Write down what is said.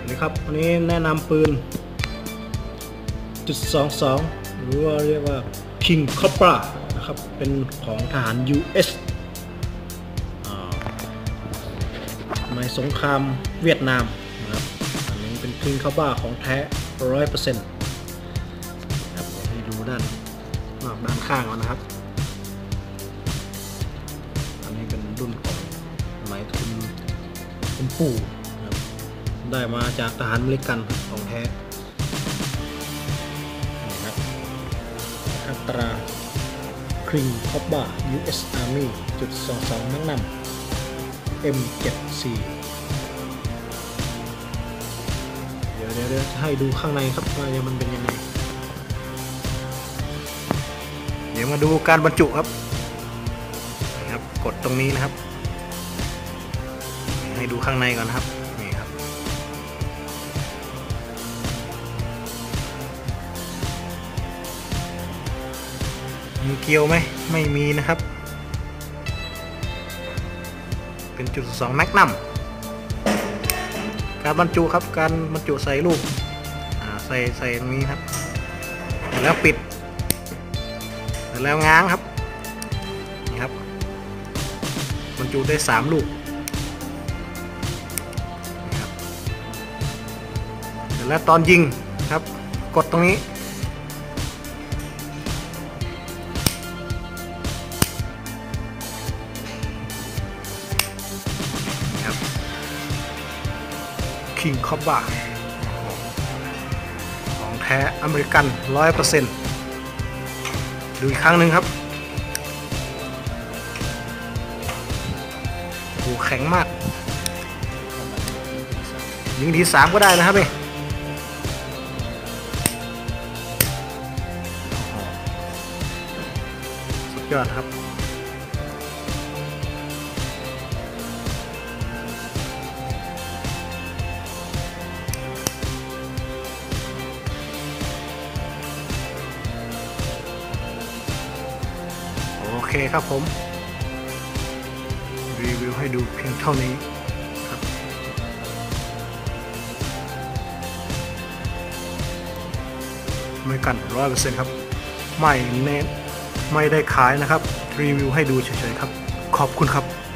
นี่ครับวันนี้แนะนำปืน.22หรือว่าเรียกว่า King Cobra นะครับเป็นของทหาร US ในสงครามเวียดนามนะครับอันนี้เป็น King Cobra ของแท้ 100% ครับให้ดูด้านนอกด้านข้างก่อนนะครับอันนี้เป็นรุ่นของสมัยคุณปู่นะครับได้มาจากทหารอเมริกันของแท้อัตรา King Cobra US Army .22 Magnum M74 เดี๋ยวให้ดูข้างในครับว่ามันเป็นยังไงเดี๋ยวมาดูการบรรจุครับนะครับกดตรงนี้นะครับให้ดูข้างในก่อนนะครับนี่ครับมีเกลียวไหมไม่มีนะครับเป็น.22 แมกนัมการบรรจุครับการบรรจุใส่ลูกใส่ตรงนี้ครับแล้วปิดแล้วง้างครับนี่ครับบรรจุได้3ลูกนี่ครับแล้วตอนยิงครับกดตรงนี้King Cobra ของแท้อเมริกัน 100% ดูอีกครั้งหนึ่งครับโอ้แข็งมากยิงที3ก็ได้นะครับนี่สุดยอดครับโอเคครับผมรีวิวให้ดูเพียงเท่านี้ครับไม่กัน 100% ครับไม่ได้ขายนะครับรีวิวให้ดูเฉยๆครับขอบคุณครับ